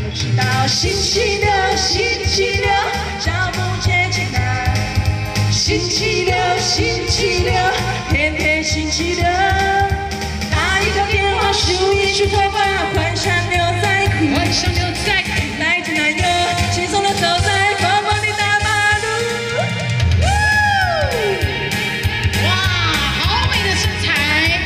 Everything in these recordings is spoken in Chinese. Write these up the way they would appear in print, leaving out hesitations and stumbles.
知道星期六，星期六，脚步渐渐难。星期六，星期六，天天星期六。打一个电话，梳一梳头发，换上牛仔裤， 换上牛仔裤， 带着男友，轻松地走在风光的大马路。 哇，好美的身材！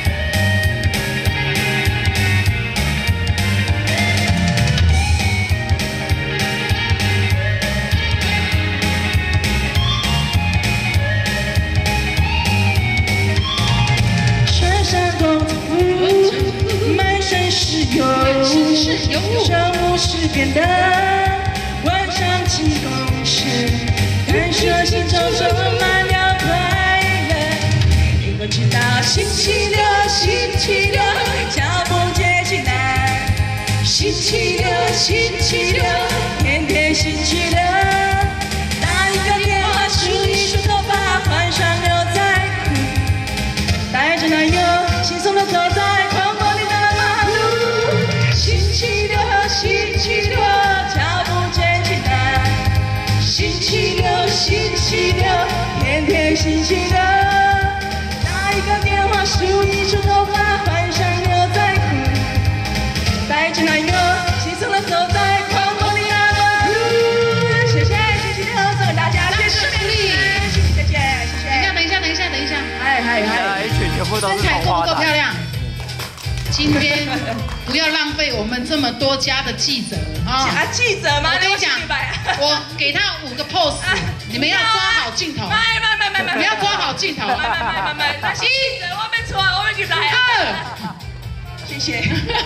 穿上工作服，满身是油，上午10点的晚上7公尺，感受心中充满了快乐。你都知道星期六，星期六，脚步渐渐难。星期六，星期六，天天星期六。打一个电话，梳一梳头发，换上牛仔裤，带着男友，轻松地走在宽阔的大马路。星期六，星期六，脚步渐渐难。星期六，星期六，天天星期六。打一个电话，梳一梳头发，换上牛仔裤，带着男友，轻松地走在宽阔的大马路。谢谢星期六送给大家，谢谢美丽，谢谢，谢谢。 等一下， 嗨， 一群全部都身材够不是红花的。 够漂亮？今天不要浪费我们这么多家的记者啊！ 记者吗？ 我跟你讲，我给他5个 pose， 你们要抓好镜头。你们要抓好镜头。 那记者我们错，我们去来啊！谢谢。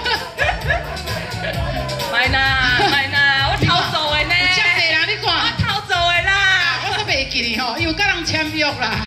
买啦，我偷走的呢。 这么多人你看， 我偷走的啦。 我都袂记你吼，因为跟人签约啦。